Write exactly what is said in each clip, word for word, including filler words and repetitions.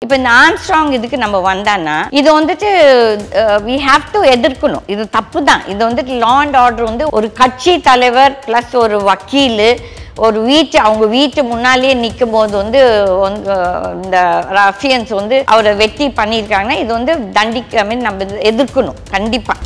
இப்போ இந்த ஆம்ஸ்ட்ராங் இதுக்கு நம்ம வந்தான்னா இது வந்துட்டு we have to எதிர்க்கணும். இது தப்பு தான். இது வந்துட்டு லா அண்ட் ஆர்டர் வந்து ஒரு கட்சி தலைவர் ப்ளஸ் ஒரு வக்கீல் ஒரு வீட்டு அவங்க வீட்டு முன்னாலேயே நிற்கும் போது வந்து இந்த ரஃபியன்ஸ் வந்து அவரை வெட்டி பண்ணியிருக்காங்கன்னா இது வந்து தண்டிக்க மீன் நம்ம எதிர்க்கணும் கண்டிப்பாக.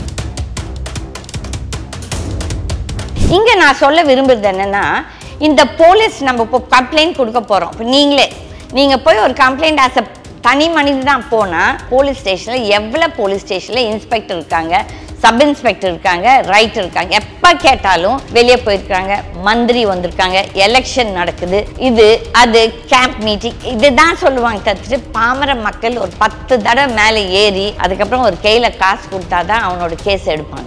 இங்கே நான் சொல்ல விரும்புறது என்னன்னா இந்த போலீஸ் நம்ம இப்போ கம்ப்ளைண்ட் கொடுக்க போகிறோம். இப்போ நீங்களே நீங்கள் போய் ஒரு கம்ப்ளைண்ட் ஆஸ் அ தனி மனிதன் தான் போனால் போலீஸ் ஸ்டேஷனில் எவ்வளோ போலீஸ் ஸ்டேஷனில் இன்ஸ்பெக்டர் இருக்காங்க, சப் இன்ஸ்பெக்டர் இருக்காங்க, ரைட்டர் இருக்காங்க, எப்போ கேட்டாலும் வெளியே போயிருக்காங்க, மந்திரி வந்திருக்காங்க, எலெக்ஷன் நடக்குது, இது அது கேம்ப் மீட்டிங் இதுதான் சொல்லுவாங்க. தத்துட்டு பாமர மக்கள் ஒரு பத்து தடவை மேலே ஏறி அதுக்கப்புறம் ஒரு கையில் காசு கொடுத்தா தான் அவனோட கேஸ் எடுப்பாங்க.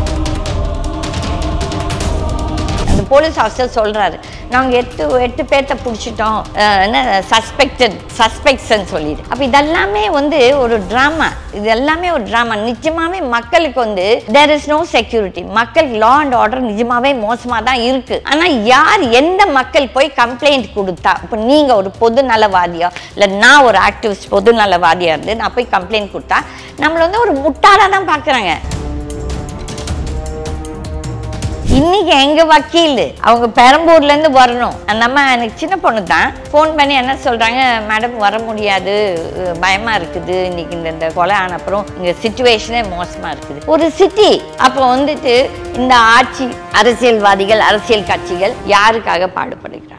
அந்த போலீஸ் ஆஃபீஸர் சொல்கிறாரு நாங்கள் எட்டு எட்டு பேர்த்த பிடிச்சிட்டோம் என்ன சஸ்பெக்டட் சஸ்பெக்ட்ஸ்ன்னு சொல்லிடு. அப்போ இதெல்லாமே வந்து ஒரு ட்ராமா, இது எல்லாமே ஒரு ட்ராமா. நிஜமாவே மக்களுக்கு வந்து தேர் இஸ் நோ செக்யூரிட்டி. மக்களுக்கு லா அண்ட் ஆர்டர் நிஜமாவே மோசமாக தான் இருக்கு. ஆனால் யார் எந்த மக்கள் போய் கம்ப்ளைண்ட் கொடுத்தா, இப்போ நீங்கள் ஒரு பொது நலவாதியா இல்லை நான் ஒரு ஆக்டிவிஸ்ட் பொது நலவாதியாக இருந்து நான் போய் கம்ப்ளைண்ட் கொடுத்தா நம்மளை வந்து ஒரு முட்டாளாக தான் பார்க்குறாங்க. இன்னைக்கு எங்க வக்கீல் அவங்க பெரம்பூர்ல இருந்து வரணும். நம்ம எனக்கு சின்ன பொண்ணு தான் ஃபோன் பண்ணி என்ன சொல்றாங்க, மேடம் வர முடியாது, பயமா இருக்குது, இன்னைக்கு இந்த கொலை ஆன அப்புறம் இங்க சிச்சுவேஷனே மோசமா இருக்குது. ஒரு சிட்டி அப்போ வந்துட்டு இந்த ஆட்சி அரசியல்வாதிகள் அரசியல் கட்சிகள் யாருக்காக பாடுபடுகிறாங்க?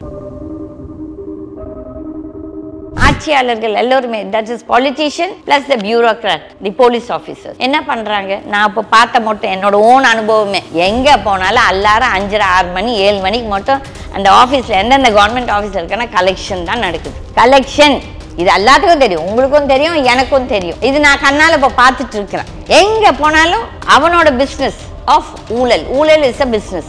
ஆட்சியாளர்கள் எல்லோருமே that is politician plus the bureaucrat the police officer என்ன பண்றாங்க? நான் இப்போ பார்த்த மட்டும் என்னோட ஓன் அனுபவமே எங்க போனாலும் எல்லாரும் அஞ்சரை ஆறு மணி ஏழு மணிக்கு மட்டும் அந்த ஆஃபீஸ்ல எந்தெந்த கவர்மெண்ட் ஆஃபீஸ் இருக்குன்னா கலெக்ஷன் தான் நடக்குது. கலெக்ஷன் இது எல்லாத்துக்கும் தெரியும், உங்களுக்கும் தெரியும், எனக்கும் தெரியும். இது நான் கண்ணால இப்போ பார்த்துட்டு இருக்கிறேன். எங்க போனாலும் அவனோட பிஸ்னஸ் ஆஃப் ஊழல். ஊழல் இஸ் அ பிஸ்னஸ்.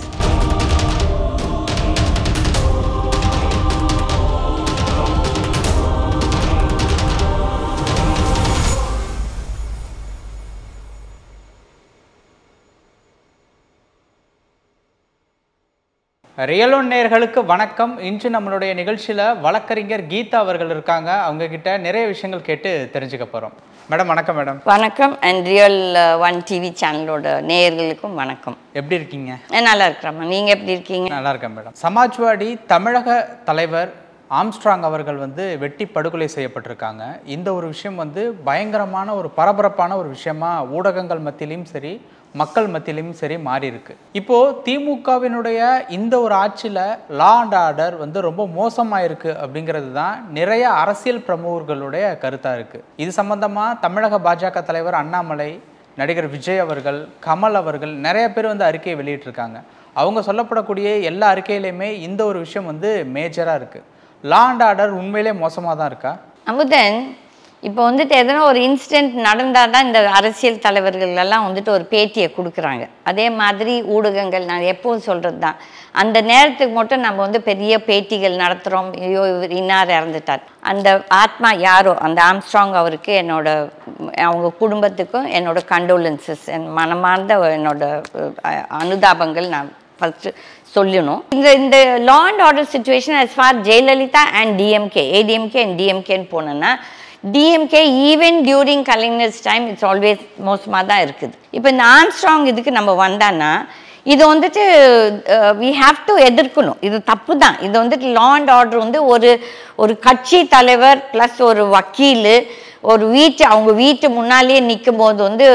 ரியலோ நேயர்களுக்கு வணக்கம். இன்று நம்மளுடைய நிகழ்ச்சியில் வழக்கறிஞர் கீதா அவர்கள் இருக்காங்க. அவங்க கிட்ட நிறைய விஷயங்கள் கேட்டு தெரிஞ்சுக்க போகிறோம். மேடம் வணக்கம். மேடம் வணக்கம். அண்ட் ரியல் ஒன் டிவி சேனலோட நேயர்களுக்கும் வணக்கம். எப்படி இருக்கீங்க? நல்லா இருக்கிறோம்மா, நீங்கள் எப்படி இருக்கீங்க? நல்லா இருக்கேன் மேடம். சமாஜ்வாடி தமிழக தலைவர் ஆம்ஸ்ட்ராங் அவர்கள் வந்து வெட்டி படுகொலை செய்யப்பட்டிருக்காங்க. இந்த ஒரு விஷயம் வந்து பயங்கரமான ஒரு பரபரப்பான ஒரு விஷயமா ஊடகங்கள் மத்தியிலையும் சரி மக்கள் மத்தியிலையும் சரி மாறி இருக்கு. இப்போ திமுகவினுடைய இந்த ஒரு ஆட்சியில் லா அண்ட் ஆர்டர் வந்து ரொம்ப மோசமாயிருக்கு அப்படிங்கிறது தான் நிறைய அரசியல் பிரமுகர்களுடைய கருத்தாக இருக்கு. இது சம்பந்தமா தமிழக பாஜக தலைவர் அண்ணாமலை, நடிகர் விஜய் அவர்கள், கமல் அவர்கள் நிறைய பேர் வந்து அறிக்கையை வெளியிட்டிருக்காங்க. அவங்க சொல்லப்படக்கூடிய எல்லா அறிக்கையிலையுமே இந்த ஒரு விஷயம் வந்து மேஜராக இருக்கு. லா அண்ட் ஆர்டர் உண்மையிலே மோசமாக தான் இருக்கா? அமுதன், இப்போ வந்துட்டு எதனா ஒரு இன்சிடென்ட் நடந்தால் தான் இந்த அரசியல் தலைவர்கள் எல்லாம் வந்துட்டு ஒரு பேட்டியை கொடுக்குறாங்க. அதே மாதிரி ஊடகங்கள் நான் எப்பவும் சொல்கிறது தான், அந்த நேரத்துக்கு மட்டும் நம்ம வந்து பெரிய பேட்டிகள் நடத்துகிறோம். ஐயோ இவர் இன்னார் இறந்துட்டார், அந்த ஆத்மா யாரோ அந்த ஆம்ஸ்ட்ராங் அவருக்கு என்னோட அவங்க குடும்பத்துக்கும் என்னோட கண்டோலன்சஸ், என் மனமார்ந்த என்னோட அனுதாபங்கள் நான் ஃபஸ்ட்டு சொல்லணும். இந்த இந்த law and order situation as far Jayalalithaa and DMK ADMK and டிஎம்கேன்னு போனோன்னா DMK even during Kalaignar's time it's always மோசமாக தான் இருக்குது. இப்போ இந்த ஆம்ஸ்ட்ராங் இதுக்கு நம்ம வந்தான்னா இது வந்துட்டு வி ஹாவ் டு எதிர்க்கணும். இது தப்பு தான். இது வந்துட்டு லா அண்ட் ஆர்டர் வந்து ஒரு ஒரு கட்சி தலைவர் ப்ளஸ் ஒரு வக்கீல் ஒரு வீட்டு அவங்க வீட்டு முன்னாலேயே நிற்கும் போது வந்து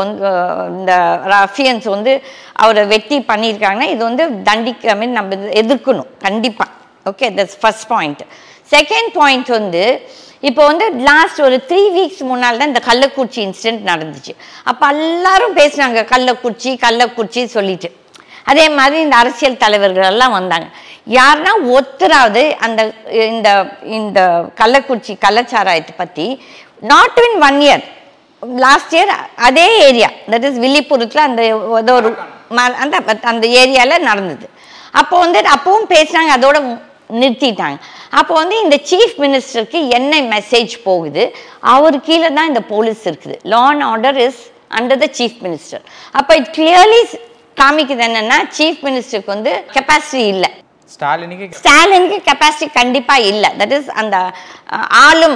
இந்த ரஃபியன்ஸ் வந்து அவரை வெட்டி பண்ணியிருக்காங்கன்னா இது வந்து தண்டிக்க மீன் நம்ம எதிர்க்கணும் கண்டிப்பாக. Okay, that's first point. Second point வந்து இப்போ வந்து லாஸ்ட் ஒரு த்ரீ வீக்ஸ் முன்னால் தான் இந்த கள்ளக்குறிச்சி இன்சிடென்ட் நடந்துச்சு. அப்போ எல்லாரும் பேசினாங்க கள்ளக்குறிச்சி கள்ளக்குறிச்சி சொல்லிட்டு. அதே மாதிரி இந்த அரசியல் தலைவர்கள் எல்லாம் வந்தாங்க. யாருன்னா ஒருத்தராவது அந்த இந்த இந்த கள்ளக்குறிச்சி கள்ளச்சாராயத்தை பற்றி not in one year last year அதே ஏரியா தட் இஸ் வில்லிபுரத்தில் அந்த ஏதோ ஒரு அந்த அந்த ஏரியாவில் நடந்தது. அப்போ வந்து அப்பவும் பேசினாங்க, அதோட நிறுத்திட்டாங்க. அப்போ வந்து இந்த சீஃப் மினிஸ்டருக்கு என்ன மெசேஜ் போகுது, அவர் கீழே தான் இந்த போலீஸ் இருக்குது. Law and order is under the chief minister. அப்போ இட் கிளியர்லி காமிக்குது என்னன்னா சீஃப் மினிஸ்டருக்கு வந்து கெப்பாசிட்டி இல்லை. ஸ்டாலினுக்கு ஸ்டாலினுக்கு கெப்பாசிட்டி கண்டிப்பாக இல்லை. தட் இஸ் அந்த ஆளும்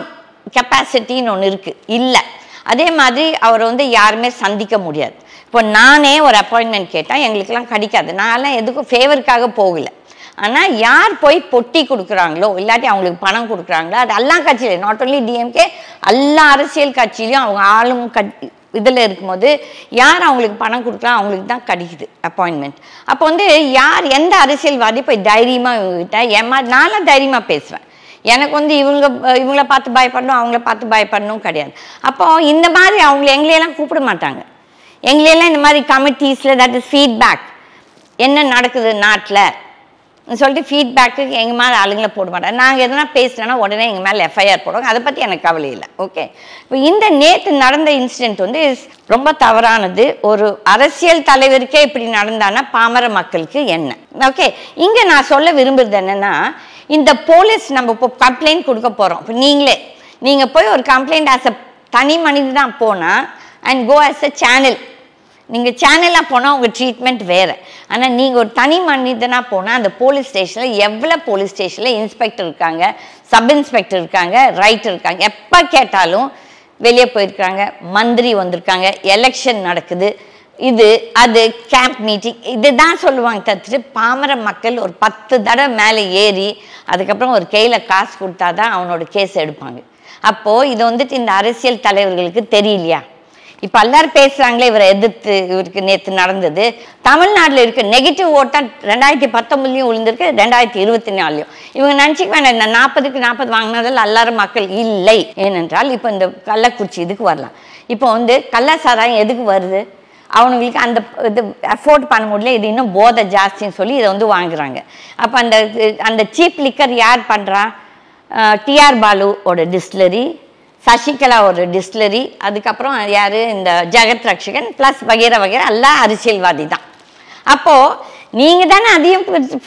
கெப்பாசிட்டின்னு ஒன்று இருக்குது இல்லை. அதே மாதிரி அவரை வந்து யாருமே சந்திக்க முடியாது. இப்போ நானே ஒரு அப்பாயின்மெண்ட் கேட்டால் எங்களுக்கெல்லாம் கிடைக்காது. நான்லாம் எதுக்கும் ஃபேவருக்காக போகலை. ஆனால் யார் போய் பொட்டி கொடுக்குறாங்களோ இல்லாட்டி அவங்களுக்கு பணம் கொடுக்குறாங்களோ அது எல்லா கட்சியிலையும், நாட் ஓன்லி டிஎம்கே, எல்லா அரசியல் கட்சியிலையும் அவங்க ஆளும் கட் இதில் இருக்கும்போது யார் அவங்களுக்கு பணம் கொடுக்குறாங்க அவங்களுக்கு தான் கிடைக்குது அப்பாயின்மெண்ட். அப்போ வந்து யார் எந்த அரசியல்வாதி போய் தைரியமாக இவங்ககிட்ட ஏமா நான்லாம் தைரியமாக பேசுவேன். எனக்கு வந்து இவங்க இவங்கள பார்த்து பயப்படணும் அவங்கள பார்த்து பயப்படணும் கிடையாது. அப்போது இந்த மாதிரி அவங்கள எங்களையெல்லாம் கூப்பிட மாட்டாங்க. எங்களையெல்லாம் இந்த மாதிரி கமிட்டிஸில் தட் இஸ் ஃபீட்பேக் என்ன நடக்குது நாட்டில் சொல்லிட்டு ஃபீட்பேக்கு எங்கள் மேலே ஆளுங்களை போட மாட்டாங்க. நாங்கள் எதனா பேசுகிறேன்னா உடனே எங்கள் மேலே எஃப்ஐஆர் போடுவாங்க. அதை பற்றி எனக்கு கவலை இல்லை. ஓகே, இப்போ இந்த நேற்று நடந்த இன்சிடெண்ட் வந்து ரொம்ப தவறானது. ஒரு அரசியல் தலைவருக்கே இப்படி நடந்தானா பாமர மக்களுக்கு என்ன? ஓகே, இங்கே நான் சொல்ல விரும்புறது என்னென்னா, இந்த போலீஸ் நம்ம இப்போ கம்ப்ளைண்ட் கொடுக்க போகிறோம். இப்போ நீங்களே நீங்கள் போய் ஒரு கம்ப்ளைண்ட் ஆஸ் அ தனி மனிதன் தான் போனால் and go as a channel, நீங்கள் சேனலாக போனால் உங்கள் ட்ரீட்மெண்ட் வேறு. ஆனால் நீங்கள் ஒரு தனி மனிதனாக போனால் அந்த போலீஸ் ஸ்டேஷனில் எவ்வளோ போலீஸ் ஸ்டேஷனில் இன்ஸ்பெக்டர் இருக்காங்க, சப் இன்ஸ்பெக்டர் இருக்காங்க, ரைட்டர் இருக்காங்க, எப்போ கேட்டாலும் வெளியே போயிருக்காங்க, மந்திரி வந்திருக்காங்க, எலெக்ஷன் நடக்குது, இது அது கேம்ப் மீட்டிங் இதுதான் சொல்லுவாங்க. தத்துட்டு பாமர மக்கள் ஒரு பத்து தடவை மேலே ஏறி அதுக்கப்புறம் ஒரு கையில் காசு கொடுத்தா தான் அவனோட கேஸ் எடுப்பாங்க. அப்போது இது வந்துட்டு இந்த அரசியல் தலைவர்களுக்கு தெரியலையா? இப்போ எல்லாரும் பேசுகிறாங்களே இவரை எதிர்த்து, இவருக்கு நேற்று நடந்தது. தமிழ்நாட்டில் இருக்க நெகட்டிவ் ஓட்டா ரெண்டாயிரத்தி பத்தொம்பதுலையும் விழுந்திருக்கு, ரெண்டாயிரத்தி இருபத்தி நாலுலையும். இவங்க நினச்சிக்க வேண்டாம் இந்த நாற்பதுக்கு நாற்பது வாங்கினதில் எல்லாரும் மக்கள் இல்லை. ஏனென்றால் இப்போ இந்த கள்ளக்குறிச்சி இதுக்கு வரலாம். இப்போ வந்து கள்ள சாராயம் எதுக்கு வருது? அவனுங்களுக்கு அந்த இது அஃபோர்ட் பண்ண முடியல, இது இன்னும் போதை ஜாஸ்தின்னு சொல்லி இதை வந்து வாங்குறாங்க. அப்போ அந்த அந்த சீப் லிக்கர் யார் பண்ணுறா? டிஆர் பாலுவோட டிஸ்டிலரி, சசிகலா ஒரு டிஸ்டிலரி, அதுக்கப்புறம் யார் இந்த ஜெகத் ரட்சகன் ப்ளஸ் வகைர வகைர எல்லாம் அரசியல்வாதி தான். அப்போது நீங்கள் தானே அதையும்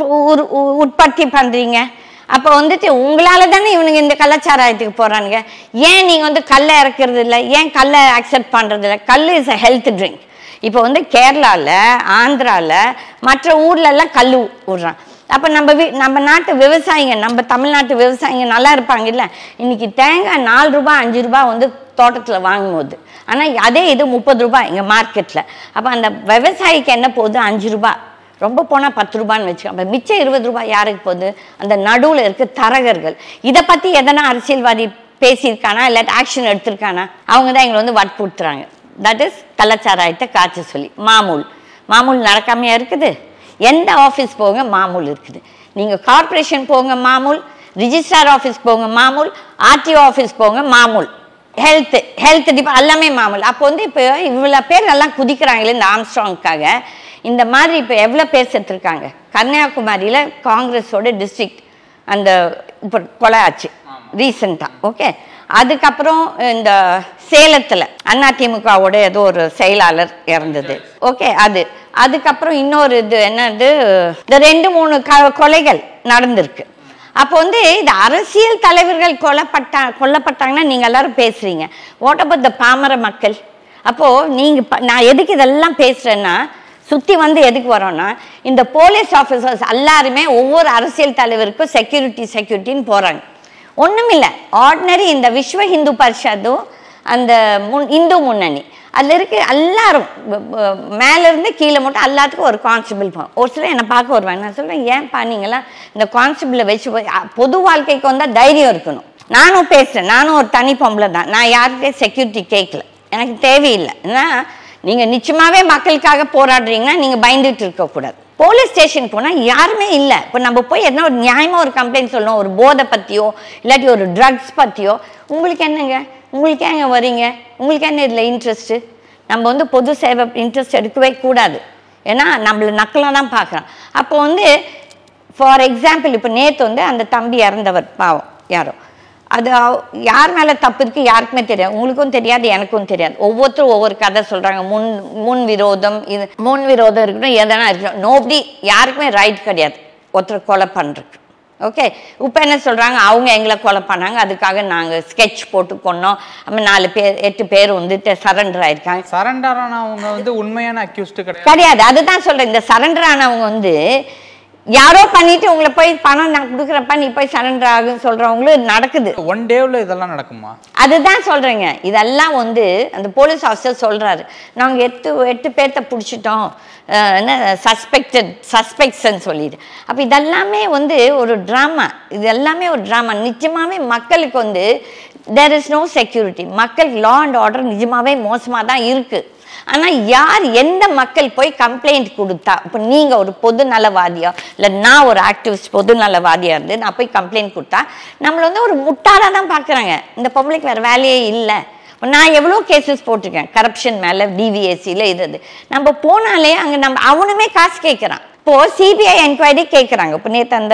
உற்பத்தி பண்ணுறீங்க. அப்போ வந்துட்டு உங்களால் தானே இவனுங்க இந்த கள்ளச்சாராயத்துக்கு போகிறானுங்க. ஏன் நீங்கள் வந்து கல்லை இறக்குறது இல்லை? ஏன் கல்லை அக்செப்ட் பண்ணுறது இல்லை? கல் இஸ் அ ஹெல்த் ட்ரிங்க். இப்போ வந்து கேரளாவில், ஆந்திராவில், மற்ற ஊர்லெல்லாம் கல் விடுறான். அப்போ நம்ம வீ நம்ம நாட்டு விவசாயிங்க, நம்ம தமிழ்நாட்டு விவசாயிங்க நல்லா இருப்பாங்க இல்லை? இன்றைக்கி தேங்காய் நாலு ரூபா அஞ்சு ரூபா வந்து தோட்டத்தில் வாங்கும்போது, ஆனால் அதே இது முப்பது ரூபாய் எங்கள் மார்க்கெட்டில். அப்போ அந்த விவசாயிக்கு என்ன போகுது? அஞ்சு ரூபா, ரொம்ப போனால் பத்து ரூபான்னு வச்சுக்கோங்க. அப்போ மிச்சம் இருபது ரூபாய் யாருக்கு போகுது? அந்த நடுவில் இருக்க தரகர்கள். இதை பற்றி எதனா அரசியல்வாதி பேசியிருக்கானா இல்லாட்டி ஆக்ஷன் எடுத்திருக்கானா? அவங்க தான் எங்களை வந்து வற்புறுத்துறாங்க. தட் இஸ் கள்ளச்சாராயத்தை காய்ச்ச சொல்லி. மாமூல் மாமூல் நடக்காமையாக இருக்குது. எந்த ஆஃபீஸ் போங்க மாமூல் இருக்குது. நீங்கள் கார்பரேஷன் போங்க மாமூல், ரிஜிஸ்ட்ரார் ஆஃபீஸ் போங்க மாமூல், ஆர்டிஓ ஆஃபீஸ் போங்க மாமூல், ஹெல்த்து ஹெல்த் டிபா எல்லாமே மாமூல். அப்போ வந்து இப்போ இவ்வளோ பேர் எல்லாம் குதிக்கிறாங்களே இந்த ஆம்ஸ்ட்ராங்காக. இந்த மாதிரி இப்போ எவ்வளோ பேர் செத்துருக்காங்க. கன்னியாகுமரியில் காங்கிரஸோட டிஸ்ட்ரிக்ட் அந்த இப்போ கொலை ஆச்சு ரீசெண்டாக. ஓகே, அதுக்கப்புறம் இந்த சேலத்தில் அதிமுகவோட ஏதோ ஒரு செயலாளர் இறந்தது. ஓகே, அது அதுக்கப்புறம் இன்னொரு இது என்னது, இந்த ரெண்டு மூணு க கொலைகள் நடந்திருக்கு. அப்போ வந்து இந்த அரசியல் தலைவர்கள் கொல்லப்பட்டா கொல்லப்பட்டாங்கன்னா நீங்கள் எல்லாரும் பேசுகிறீங்க. வாட் அபவுட் த பாமர மக்கள்? அப்போது நீங்கள் நான் எதுக்கு இதெல்லாம் பேசுகிறேன்னா, சுற்றி வந்து எதுக்கு வரோன்னா, இந்த போலீஸ் ஆஃபீஸர்ஸ் எல்லாருமே ஒவ்வொரு அரசியல் தலைவருக்கும் செக்யூரிட்டி செக்யூரிட்டின்னு போகிறாங்க. ஒன்றும் இல்லை, ஆர்டினரி இந்த விஸ்வ ஹிந்து பரிஷத்தும் அந்த முன் இந்து முன்னணி அதில் இருக்க எல்லாரும் மேலேருந்து கீழே மட்டும் எல்லாத்துக்கும் ஒரு கான்ஸ்டபிள் போகும். ஒரு சிலர் என்னை பார்க்க வருவாங்க. நான் சொல்கிறேன், ஏன்ப்பா நீங்களாம் இந்த கான்ஸ்டபிளை வச்சு பொது வாழ்க்கைக்கு வந்தால் தைரியம் இருக்கணும். நானும் பேசுகிறேன், நானும் ஒரு தனி பொம்பளை தான். நான் யார்கிட்டே செக்யூரிட்டி கேட்கல, எனக்கு தேவையில்லை. ஏன்னா நீங்கள் நிச்சயமாகவே மக்களுக்காக போராடுறீங்கன்னா நீங்கள் பயந்துட்டு இருக்கக்கூடாது. போலீஸ் ஸ்டேஷன் போனால் யாருமே இல்லை. இப்போ நம்ம போய் எதனா ஒரு நியாயமாக ஒரு கம்ப்ளைண்ட் சொல்லணும், ஒரு போதை பற்றியோ இல்லாட்டி ஒரு ட்ரக்ஸ் பற்றியோ. உங்களுக்கு என்னங்க, உங்களுக்கு ஏங்க வரீங்க? உங்களுக்கு என்ன இதில் இன்ட்ரெஸ்ட்டு? நம்ம வந்து பொது சேவை இன்ட்ரெஸ்ட் எடுக்கவே கூடாது. ஏன்னா நம்மளை நக்கலாக தான் பார்க்குறோம். அப்போ வந்து ஃபார் எக்ஸாம்பிள் இப்போ நேற்று வந்து அந்த தம்பி இறந்தவர் பாவம் யாரோ, அது யார் மேலே தப்பு இருக்குது யாருக்குமே தெரியாது. உங்களுக்கும் தெரியாது, எனக்கும் தெரியாது. ஒவ்வொருத்தரும் ஒவ்வொரு கதை சொல்கிறாங்க. முன் முன் விரோதம், இது முன் விரோதம் இருக்கணும், எதனா இருக்கணும். நோபடி யாருக்குமே ரைட் கிடையாது ஒருத்தர் கொலை பண்ணுறதுக்கு. ஓகே, இப்போ என்ன சொல்கிறாங்க, அவங்க எங்களை கொலை பண்ணாங்க, அதுக்காக நாங்கள் ஸ்கெட்ச் போட்டு கொண்டோம். அப்போ நாலு பேர் எட்டு பேர் வந்துட்டு சரண்டர் ஆயிருக்காங்க. சரண்டர் ஆனவங்க வந்து உண்மையான அக்யூஸ்டு கிடையாது கிடையாது அதுதான் சொல்கிறேன். இந்த சரண்டர் ஆனவங்க வந்து யாரோ பண்ணிட்டு உங்களை போய் பணம் நான் கொடுக்குறப்ப நீ போய் சரண்டர் ஆகுன்னு சொல்றவங்களும் நடக்குது. ஒன் டேவில் இதெல்லாம் நடக்குமா? அதுதான் சொல்றேங்க. இதெல்லாம் வந்து அந்த போலீஸ் ஆஃபீஸர் சொல்றாரு, நாங்கள் எட்டு எட்டு பேர்த்த பிடிச்சிட்டோம், என்ன சஸ்பெக்டட் சஸ்பெக்ட்ஸ்ன்னு சொல்லிட்டு. அப்போ இதெல்லாமே வந்து ஒரு ட்ராமா, இது எல்லாமே ஒரு ட்ராமா. நிஜமாவே மக்களுக்கு வந்து தேர் இஸ் நோ செக்யூரிட்டி. மக்களுக்கு லா அண்ட் ஆர்டர் நிஜமாவே மோசமாக தான் இருக்குது. ஆனால் யார் எந்த மக்கள் போய் கம்ப்ளைண்ட் கொடுத்தா, இப்போ நீங்கள் ஒரு பொது நலவாதியா இல்லை நான் ஒரு ஆக்டிவிஸ்ட் பொது நலவாதியாக இருந்து நான் போய் கம்ப்ளைண்ட் கொடுத்தா நம்மளை வந்து ஒரு முட்டாளாக தான் பார்க்குறாங்க. இந்த பப்ளிக் வேறு வேலையே இல்லை. நான் எவ்வளோ கேசஸ் போட்டிருக்கேன் கரப்ஷன் மேலே, டிவிஎஸ்சியில் இது இது. நம்ம போனாலே அங்கே நம்ம அவனுமே காசு கேட்குறான். இப்போது சிபிஐ என்கொயரி கேட்குறாங்க. இப்போ நேற்று அந்த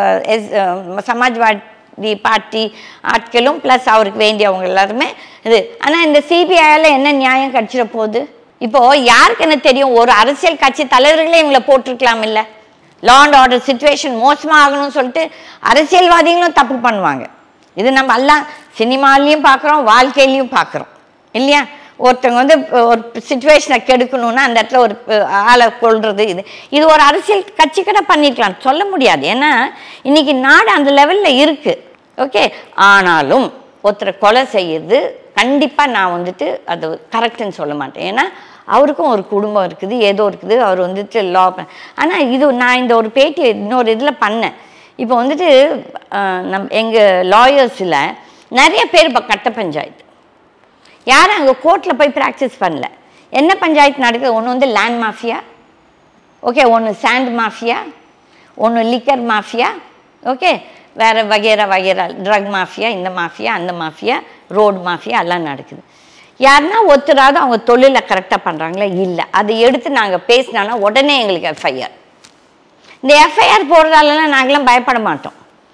சமாஜ்வாடி பார்ட்டி ஆட்களும் ப்ளஸ் அவருக்கு வேண்டியவங்க எல்லாருமே இது. ஆனால் இந்த சிபிஐயில் என்ன நியாயம் கிடச்சிட போகுது? இப்போது யாருக்கு என்ன தெரியும், ஒரு அரசியல் கட்சி தலைவர்களே இவங்களை போட்டிருக்கலாம் இல்லை. லா அண்ட் ஆர்டர் சிச்சுவேஷன் மோசமாக ஆகணும்னு சொல்லிட்டு அரசியல்வாதிகளும் தப்பு பண்ணுவாங்க. இது நம்ம எல்லாம் சினிமாலையும் பார்க்குறோம், வாழ்க்கையிலையும் பார்க்குறோம் இல்லையா? ஒருத்தவங்க வந்து ஒரு சுச்சுவேஷனை கெடுக்கணும்னா அந்த இடத்துல ஒரு ஆளை கொள்வது, இது இது ஒரு அரசியல் கட்சி கூட பண்ணிக்கலாம், சொல்ல முடியாது. ஏன்னா இன்னைக்கு நாடு அந்த லெவலில் இருக்குது. ஓகே, ஆனாலும் ஒருத்தரை கொலை செய்யுது கண்டிப்பாக நான் வந்துட்டு அது கரெக்டுன்னு சொல்ல மாட்டேன். ஏன்னா அவருக்கும் ஒரு குடும்பம் இருக்குது, ஏதோ இருக்குது, அவர் வந்துட்டு லா. ஆனால் இது நான் இந்த ஒரு பேட்டி இன்னொரு இதில் பண்ணேன். இப்போ வந்துட்டு நம் எங்கள் லாயர்ஸில் நிறைய பேர் இப்போ கட்ட பஞ்சாயத்து, யாரும் அங்கே கோர்ட்டில் போய் ப்ராக்டிஸ் பண்ணல. என்ன பஞ்சாயத்து நடக்குது? ஒன்று வந்து லேண்ட் மாஃபியா, ஓகே, ஒன்று சாண்ட் மாஃபியா, ஒன்று லிக்கர் மாஃபியா, ஓகே, வேறு வகைரா வகைரா ட்ரக் மாஃபியா, இந்த மாஃபியா அந்த மாஃபியா, ரோடு மாஃபியா எல்லாம் நடக்குது. யாருன்னா ஒருத்தராவது அவங்க தொழிலை கரெக்டாக பண்ணுறாங்களா? இல்லை. அதை எடுத்து நாங்கள் பேசினாலும் உடனே எங்களுக்கு எஃப்ஐஆர். இந்த எஃப்ஐஆர் போடுறதாலலாம் நாங்களாம் பயப்பட மாட்டோம்.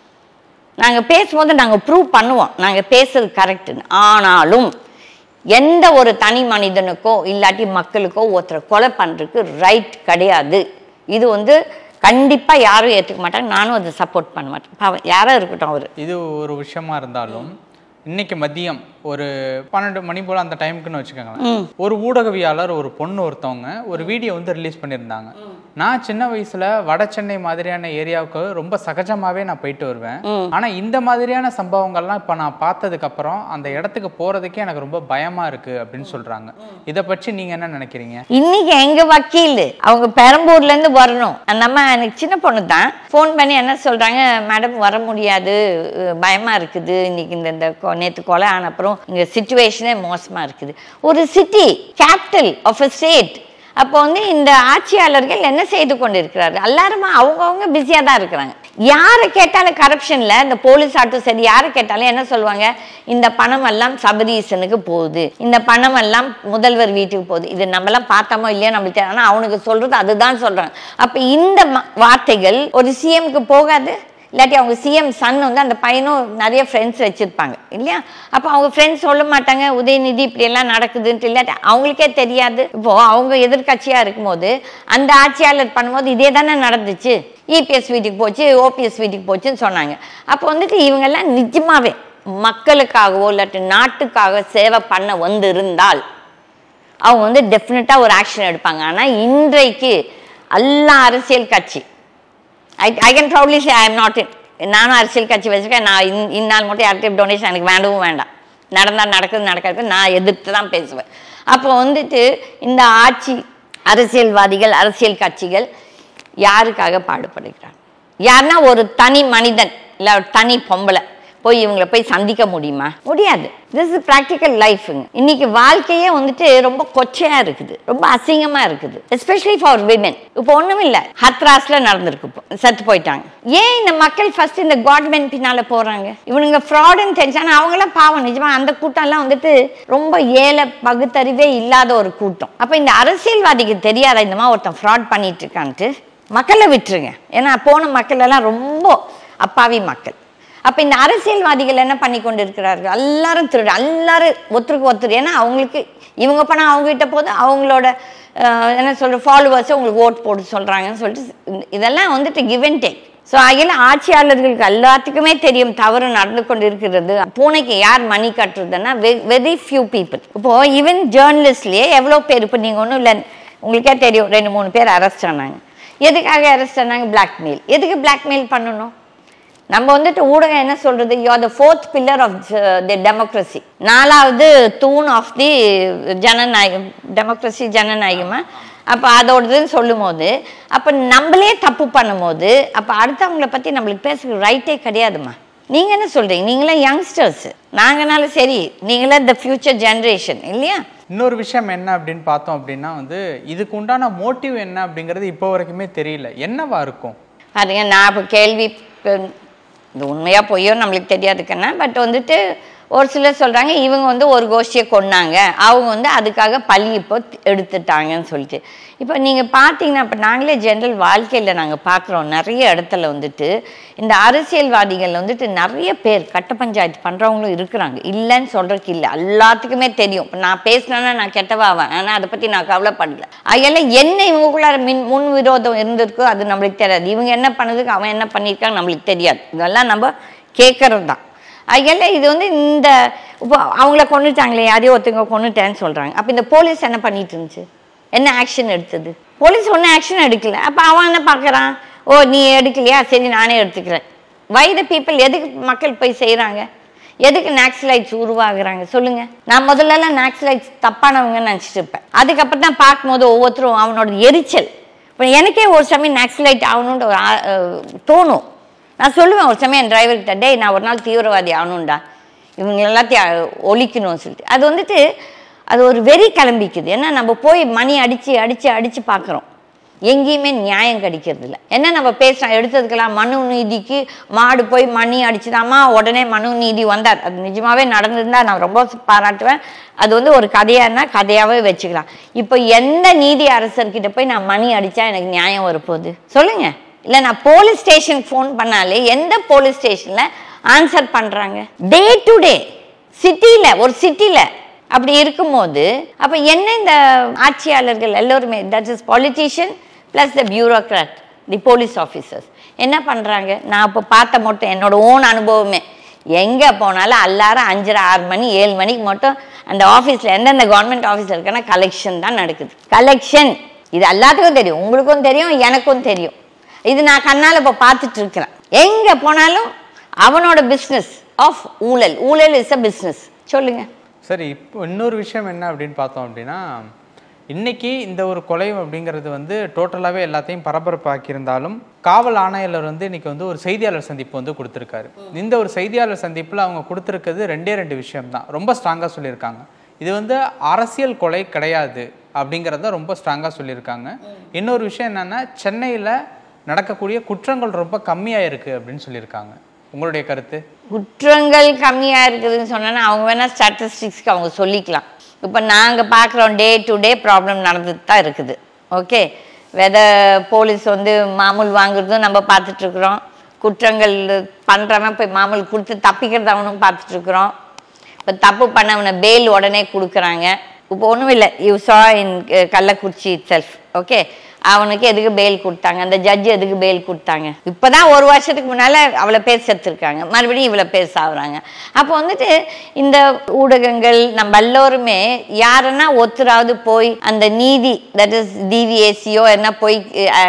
நாங்கள் பேசும்போது நாங்கள் ப்ரூவ் பண்ணுவோம் நாங்கள் பேசுறது கரெக்டுன்னு. ஆனாலும் எந்த ஒரு தனி மனிதனுக்கோ இல்லாட்டி மக்களுக்கோ ஒருத்தரை கொலை பண்ணுறதுக்கு ரைட் கிடையாது. இது வந்து கண்டிப்பாக யாரும் ஏற்றுக்க மாட்டாங்க, நானும் அதை சப்போர்ட் பண்ண மாட்டேன். பாவம் யாராக இருக்கட்டும் அவர். இது ஒரு விஷயமா இருந்தாலும் இன்னைக்கு மதியம் ஒரு பன்னெண்டு மணி போல் அந்த டைமுக்குன்னு வச்சுக்கோங்களேன், ஒரு ஊடகவியாளர் ஒரு பொண்ணு ஒருத்தவங்க ஒரு வீடியோ வந்து ரிலீஸ் பண்ணியிருந்தாங்க. நான் சின்ன வயசுல வட சென்னை மாதிரியான ஏரியாவுக்கு ரொம்ப சகஜமாவே நான் போயிட்டு வருவேன். ஆனா இந்த மாதிரியான சம்பவங்கள்லாம் இப்ப நான் பார்த்ததுக்கு அப்புறம் அந்த இடத்துக்கு போறதுக்கே எனக்கு ரொம்ப பயமா இருக்கு அப்படின்னு சொல்றாங்க. இதை பற்றி நீங்க என்ன நினைக்கிறீங்க? இன்னைக்கு எங்க வக்கீல் அவங்க பெரம்பூர்ல இருந்து வரணும், அந்த அம்மா எனக்கு சின்ன பொண்ணு தான் போன் பண்ணி என்ன சொல்றாங்க, மேடம் வர முடியாது, பயமா இருக்குது, இன்னைக்கு இந்த நேற்று கொலை ஆன அப்புறம் இங்க சிச்சுவேஷனே மோசமா இருக்குது. ஒரு city capital of a state. அப்போ வந்து இந்த ஆட்சியாளர்கள் என்ன செய்து கொண்டு இருக்கிறார்கள்? எல்லாருமே அவங்கவுங்க பிஸியா தான் இருக்கிறாங்க. யாரை கேட்டாலும் கரப்ஷன்ல இந்த போலீஸ் ஆட்டும் சரி, யாரை கேட்டாலும் என்ன சொல்லுவாங்க, இந்த பணம் எல்லாம் சபரீசனுக்கு போகுது, இந்த பணம் எல்லாம் முதல்வர் வீட்டுக்கு போகுது. இது நம்மளாம் பார்த்தோமோ இல்லையா நம்மளுக்கு, ஆனால் அவனுக்கு சொல்றது அதுதான் சொல்றாங்க. அப்ப இந்த வார்த்தைகள் ஒரு சிஎம்க்கு போகாது. இல்லாட்டி அவங்க சிஎம் சன் வந்து அந்த பையனும் நிறைய ஃப்ரெண்ட்ஸ் வச்சுருப்பாங்க இல்லையா? அப்போ அவங்க ஃப்ரெண்ட்ஸ் சொல்ல மாட்டாங்க உதயநிதி இப்படியெல்லாம் நடக்குதுன்ட்டு, இல்லாட்டி அவங்களுக்கே தெரியாது. இப்போது அவங்க எதிர்கட்சியாக இருக்கும்போது அந்த ஆட்சியாளர் பண்ணும்போது இதே தானே நடந்துச்சு. இபிஎஸ் வீட்டுக்கு போச்சு, ஓபிஎஸ் வீட்டுக்கு போச்சுன்னு சொன்னாங்க. அப்போ வந்துட்டு இவங்கெல்லாம் நிஜமாவே மக்களுக்காகவோ இல்லாட்டி நாட்டுக்காக சேவை பண்ண வந்து இருந்தால் அவங்க வந்து டெஃபினட்டாக ஒரு ஆக்ஷன் எடுப்பாங்க. ஆனால் இன்றைக்கு எல்லா அரசியல் கட்சி I, I can proudly say I am not in. நானும் அரசியல் கட்சி வச்சுருக்கேன். நான் இன் இந்நாள் மட்டும் யார்கிட்ட டொனேஷன் எனக்கு வேண்டவும் வேண்டாம். நடந்தால் நடக்குது, நடக்காது, நான் எதிர்த்து தான் பேசுவேன். அப்போ வந்துட்டு இந்த ஆட்சி அரசியல்வாதிகள் அரசியல் கட்சிகள் யாருக்காக பாடுபடுகிறாங்க? யாருன்னா ஒரு தனி மனிதன் இல்லை ஒரு தனி பொம்பளை போய் இவங்களை போய் சந்திக்க முடியுமா? முடியாது. திஸ் இஸ் ப்ராக்டிக்கல் லைஃபுங்க. இன்னைக்கு வாழ்க்கையே வந்துட்டு ரொம்ப கொச்சையா இருக்குது, ரொம்ப அசிங்கமா இருக்குது, எஸ்பெஷலி ஃபார் விமென். இப்போ ஒண்ணும் இல்லை, ஹத்ராஸ்ல நடந்திருக்கு, இப்போ செத்து போயிட்டாங்க. ஏன் இந்த மக்கள் ஃபர்ஸ்ட் இந்த கவர்மெண்ட் பின்னால போறாங்க? இவனுங்க ஃப்ராடுன்னு தெரிஞ்சானா அவங்களாம் பாவம். நிஜமா அந்த கூட்டம் எல்லாம் வந்துட்டு ரொம்ப ஏழை பகுத்தறிவே இல்லாத ஒரு கூட்டம். அப்ப இந்த அரசியல்வாதிக்கு தெரியாத இந்த மாதிரி ஒருத்தன் ஃப்ராட் பண்ணிட்டு இருக்கான்ட்டு மக்களை விட்டுருங்க. ஏன்னா போன மக்கள் எல்லாம் ரொம்ப அப்பாவி மக்கள். அப்போ இந்த அரசியல்வாதிகள் என்ன பண்ணி கொண்டு இருக்கிறார்கள்? எல்லாரும் திருடு, எல்லாரும் ஒருத்தருக்கு ஒருத்தர். ஏன்னா அவங்களுக்கு இவங்க பணம் அவங்ககிட்ட போது அவங்களோட என்ன சொல்ற ஃபாலோவர்ஸை உங்களுக்கு ஓட் போட்டு சொல்கிறாங்கன்னு சொல்லிட்டு இதெல்லாம் வந்துட்டு கிவ் அண்ட் டேக். ஸோ அதில் ஆட்சியாளர்களுக்கு எல்லாத்துக்குமே தெரியும் தவறு நடந்து கொண்டு இருக்கிறது. பூனைக்கு யார் மணி கட்டுறதுன்னா வெரி ஃபியூ பீப்புள். இப்போது ஈவன் ஜேர்னலிஸ்ட்லேயே எவ்வளோ பேர், இப்போ நீங்கள் ஒன்றும் இல்லை, உங்களுக்கே தெரியும் ரெண்டு மூணு பேர் அரெஸ்ட் ஆனாங்க. எதுக்காக அரெஸ்ட் பண்ணாங்க? பிளாக்மெயில். எதுக்கு பிளாக்மெயில் பண்ணணும்? நம்ம வந்துட்டு ஊடகம் என்ன சொல்றது, you are the fourth pillar of the democracy, நாலாவது தூண் ஆஃப் தி ஜனநாயகம், டெமோக்ரஸி ஜனநாயகமா. அப்போ அதோடதுன்னு சொல்லும் போது அப்போ நம்மளே தப்பு பண்ணும் போது அப்போ அடுத்தவங்களை பற்றி நம்மளுக்கு பேசுகிற ரைட்டே கிடையாதுமா. நீங்கள் என்ன சொல்கிறீங்க? நீங்களாம் யங்ஸ்டர்ஸ், நாங்கனாலும் சரி, நீங்களாம் த ஃபியூச்சர் ஜென்ரேஷன் இல்லையா? இன்னொரு விஷயம் என்ன அப்படின்னு பார்த்தோம் அப்படின்னா வந்து இதுக்கு உண்டான மோட்டிவ் என்ன அப்படிங்கிறது இப்போ வரைக்குமே தெரியல. என்னவா இருக்கும் பாருங்க, நான் இப்போ கேள்வி இது உண்மையாக பொய்யோ நம்மளுக்கு தெரியாதுக்குன்னா, பட் வந்துட்டு ஒரு சிலர் சொல்கிறாங்க இவங்க வந்து ஒரு கோஷ்டியை கொண்டாங்க, அவங்க வந்து அதுக்காக பழி இப்போ எடுத்துட்டாங்கன்னு சொல்லிட்டு. இப்போ நீங்கள் பார்த்தீங்கன்னா இப்போ நாங்களே ஜென்ரல் வாழ்க்கையில் நாங்கள் பார்க்குறோம் நிறைய இடத்துல வந்துட்டு இந்த அரசியல்வாதிகள் வந்துட்டு நிறைய பேர் கட்ட பஞ்சாயத்து பண்ணுறவங்களும் இருக்கிறாங்க, இல்லைன்னு சொல்கிறதுக்கு இல்லை, எல்லாத்துக்குமே தெரியும். இப்போ நான் பேசினேன்னா நான் கெட்டவாவேன், ஆனால் அதை பற்றி நான் கவலைப்படலை. அதெல்லாம் என்ன இவங்களுக்குள்ளார மின் முன் விரோதம் இருந்திருக்கோ அது நம்மளுக்கு தெரியாது, இவங்க என்ன பண்ணதுக்கு அவன் என்ன பண்ணியிருக்காங்க நம்மளுக்கு தெரியாது, இதெல்லாம் நம்ம கேட்கறது தான். அதெல்லாம் இது வந்து இந்த இப்போ அவங்கள கொண்டுட்டாங்களே, யாரையோ ஒருத்தவங்க கொண்டுட்டேன்னு சொல்கிறாங்க. அப்போ இந்த போலீஸ் என்ன பண்ணிட்டு இருந்துச்சு, என்ன ஆக்ஷன் எடுத்தது? போலீஸ் ஒன்றும் ஆக்ஷன் எடுக்கல. அப்போ அவன் என்ன பார்க்குறான், ஓ நீ எடுக்கலையா, சரி நானே எடுத்துக்கிறேன். வை த பீப்புள், எதுக்கு மக்கள் போய் செய்கிறாங்க, எதுக்கு நாக்ஸலைட்ஸ் உருவாகுறாங்க சொல்லுங்கள்? நான் முதல்லலாம் நாக்ஸலைட்ஸ் தப்பானவங்கன்னு நினச்சிட்டு இருப்பேன். அதுக்கப்புறம் தான் பார்க்கும்போது ஒவ்வொருத்தரும் அவனோட எரிச்சல். இப்போ எனக்கே ஒரு சமயம் நாக்ஸலைட் ஆகணுன்ற ஒரு தோணும். நான் சொல்லுவேன் ஒரு சமயம் என் டிரைவர்கிட்ட, டே நான் ஒரு நாள் தீவிரவாதி ஆகணும்டா, இவங்க எல்லாத்தையும் ஒழிக்கணும்னு சொல்லிட்டு. அது வந்துட்டு அது ஒரு வெறி கிளம்பிக்குது. ஏன்னா நம்ம போய் மணி அடித்து அடித்து அடித்து பார்க்குறோம், எங்கேயுமே நியாயம் கிடைக்கிறது இல்லை. என்ன நம்ம பேசுகிறோம் எடுத்ததுக்கெல்லாம் மனு நீதிக்கு மாடு போய் மணி அடிச்சுதாமா உடனே மனு நீதி வந்தார். அது நிஜமாகவே நடந்திருந்தா நான் ரொம்ப பாராட்டுவேன். அது வந்து ஒரு கதையானா கதையாகவே வச்சுக்கலாம். இப்போ எந்த நீதி அரசர்கிட்ட போய் நான் மணி அடித்தா எனக்கு நியாயம் வரப்போகுது சொல்லுங்கள்? இல்லை நான் போலீஸ் ஸ்டேஷனுக்கு ஃபோன் பண்ணாலே எந்த போலீஸ் ஸ்டேஷனில் ஆன்சர் பண்ணுறாங்க? டே டு டே சிட்டியில், ஒரு சிட்டியில் அப்படி இருக்கும்போது அப்போ என்ன இந்த ஆட்சியாளர்கள் எல்லோருமே, that is politician plus the bureaucrat, the police officers என்ன பண்ணுறாங்க? நான் இப்போ பார்த்த மட்டும் என்னோட ஓன் அனுபவமே, எங்கே போனாலும் எல்லாரும் அஞ்சரை ஆறு மணி ஏழு மணிக்கு மட்டும் அந்த ஆஃபீஸில் எந்தெந்த கவர்மெண்ட் ஆஃபீஸில் இருக்குன்னா கலெக்ஷன் தான் நடக்குது. கலெக்ஷன் இது எல்லாத்துக்கும் தெரியும், உங்களுக்கும் தெரியும், எனக்கும் தெரியும். இது நான் கண்ணால் இப்போ பார்த்துட்டு இருக்கிறேன். எங்கே போனாலும் அவனோட பிஸ்னஸ் ஆஃப் ஊழல். ஊழல் இஸ் அ பிஸ்னஸ். சொல்லுங்க. சரி, இப்போ இன்னொரு விஷயம் என்ன அப்படின்னு பார்த்தோம் அப்படின்னா, இன்னைக்கு இந்த ஒரு கொலை அப்படிங்கிறது வந்து டோட்டலாகவே எல்லாத்தையும் பரபரப்பாக்கியிருந்தாலும் காவல் ஆணையாளர் வந்து இன்னைக்கு வந்து ஒரு செய்தியாளர் சந்திப்பு வந்து கொடுத்துருக்காரு. இந்த ஒரு செய்தியாளர் சந்திப்பில் அவங்க கொடுத்துருக்கிறது ரெண்டே ரெண்டு விஷயம் தான், ரொம்ப ஸ்ட்ராங்காக சொல்லியிருக்காங்க. இது வந்து அரசியல் கொலை கிடையாது அப்படிங்கிறத ரொம்ப ஸ்ட்ராங்காக சொல்லியிருக்காங்க. இன்னொரு விஷயம் என்னென்னா, சென்னையில் நடக்கக்கூடிய குற்றங்கள் ரொம்ப கம்மியாக இருக்குது அப்படின்னு சொல்லியிருக்காங்க. உங்களுடைய கருத்து? குற்றங்கள் கம்மியாக இருக்குதுன்னு சொன்னா அவங்க வேணால் ஸ்டாட்டிஸ்டிக்ஸ்க்கு அவங்க சொல்லிக்கலாம். இப்போ நாங்கள் பார்க்குறோம் டே டு டே ப்ராப்ளம் நடந்துட்டு தான் இருக்குது. ஓகே, வெத போலீஸ் வந்து மாமூல் வாங்குறதும் நம்ம பார்த்துட்ருக்குறோம், குற்றங்கள் பண்ணுறவன் போய் மாமூல் கொடுத்து தப்பிக்கிறது அவனும் பார்த்துட்ருக்குறோம். இப்போ தப்பு பண்ணவனை பெயில் உடனே கொடுக்குறாங்க. இப்போ ஒன்றும் இல்லை, you saw in Kallakurichi itself. Okay, அவனுக்கு எதுக்கு பெயில் கொடுத்தாங்க, அந்த ஜட்ஜு எதுக்கு பெயில் கொடுத்தாங்க? இப்போ தான் ஒரு வருஷத்துக்கு முன்னால் அவளை பேர் செத்துருக்காங்க, மறுபடியும் இவளை பேர் சாகுறாங்க. அப்போ வந்துட்டு இந்த ஊடகங்கள் நம்ம எல்லோருமே யாருன்னா ஒருத்தராவது போய் அந்த நீதி, தட் இஸ் டிவிஏசியோ என்ன போய்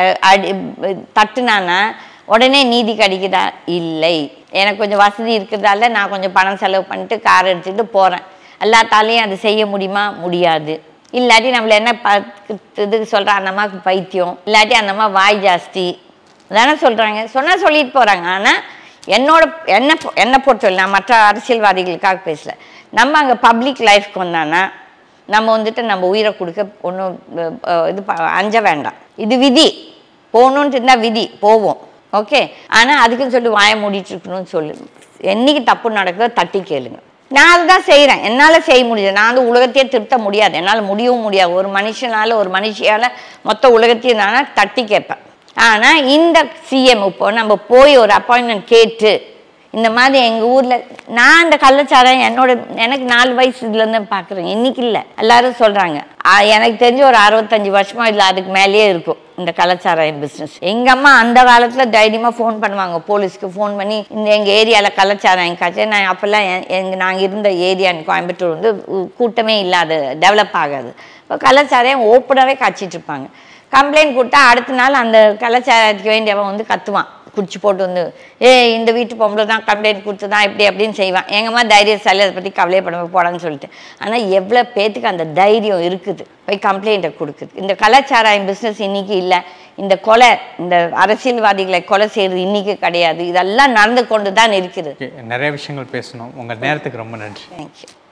தட்டுனானா உடனே நீதி கிடைக்குதா? இல்லை. எனக்கு கொஞ்சம் வசதி இருக்கிறதால நான் கொஞ்சம் பணம் செலவு பண்ணிட்டு கார் எடுத்துகிட்டு போகிறேன், எல்லாத்தாலையும் அது செய்ய முடியுமா? முடியாது. இல்லாட்டி நம்மள என்ன ப இதுக்கு சொல்கிற அந்த அம்மாவுக்கு பைத்தியம், இல்லாட்டி அந்த அம்மா வாய் ஜாஸ்தி தானே சொல்கிறாங்க. சொன்னால் சொல்லிட்டு போகிறாங்க. ஆனால் என்னோட என்ன என்னை பொறுத்தவரை, நான் மற்ற அரசியல்வாதிகளுக்காக பேசல, நம்ம அங்கே பப்ளிக் லைஃப்க்கு வந்தானா நம்ம வந்துட்டு நம்ம உயிரை கொடுக்க ஒன்றும் இது அஞ்ச வேண்டாம். இது விதி, போகணுன்ட்டு இருந்தால் விதி, போவோம். ஓகே, ஆனால் அதுக்குன்னு சொல்லி வாய மூடிட்டு இருக்கணும்னு சொல்லு. என்னைக்கு தப்பு நடக்குதோ தட்டி கேளுங்க. நான் அதுதான் செய்கிறேன், என்னால் செய்ய முடியாது. நான் வந்து உலகத்தையே திருத்த முடியாது, என்னால் முடியவும் முடியாது. ஒரு மனுஷனால் ஒரு மனுஷியால் மொத்த உலகத்தையும் நான் தட்டி கேட்பேன். ஆனால் இந்த சிஎம் இப்போ நம்ம போய் ஒரு அப்பாயின்மெண்ட் கேட்டு இந்த மாதிரி எங்கள் ஊரில் நான் இந்த கள்ளச்சாராயம் என்னோட எனக்கு நாலு வயசு இதுலேருந்து பார்க்குறேன், இன்னைக்கு இல்லை. எல்லாரும் சொல்கிறாங்க, எனக்கு தெரிஞ்சு ஒரு அறுபத்தஞ்சு வருஷமா இல்லை அதுக்கு மேலேயே இருக்கும் இந்த கள்ளச்சாராயம் பிஸ்னஸ். எங்கள் அம்மா அந்த காலத்தில் தைரியமாக ஃபோன் பண்ணுவாங்க, போலீஸ்க்கு ஃபோன் பண்ணி இந்த எங்கள் ஏரியாவில் கள்ளச்சாராயம் காய்ச்சி. நான் அப்போல்லாம் எங்கள் நாங்கள் இருந்த ஏரியா கோயம்புத்தூர் வந்து கூட்டமே இல்லாத, டெவலப் ஆகாது. இப்போ கள்ளச்சாராயம் ஓப்பனாகவே காய்ச்சிட்டு இருப்பாங்க. கம்ப்ளைண்ட் கொடுத்தா அடுத்த நாள் அந்த கலாச்சாரத்துக்கு வேண்டியவன் வந்து கத்துவான், குடிச்சு போட்டு வந்து ஏ இந்த வீட்டு பொம்பளை தான் கம்ப்ளைண்ட் கொடுத்து தான் இப்படி அப்படின்னு செய்வான். எங்கம்மா தைரியசாலி, அதை பற்றி கவலைப்பட போடான்னு சொல்லிட்டு. ஆனால் எவ்வளோ பேத்துக்கு அந்த தைரியம் இருக்குது போய் கம்ப்ளைண்ட்டை கொடுக்குது. இந்த கலாச்சாரம் பிஸ்னஸ் இன்னைக்கு இல்லை, இந்த கொலை, இந்த அரசியல்வாதிகளை கொலை செய்கிறது இன்னைக்கு கிடையாது. இதெல்லாம் நடந்து கொண்டு தான் இருக்குது. நிறைய விஷயங்கள் பேசணும். உங்கள் நேரத்துக்கு ரொம்ப நன்றி. தேங்க்யூ.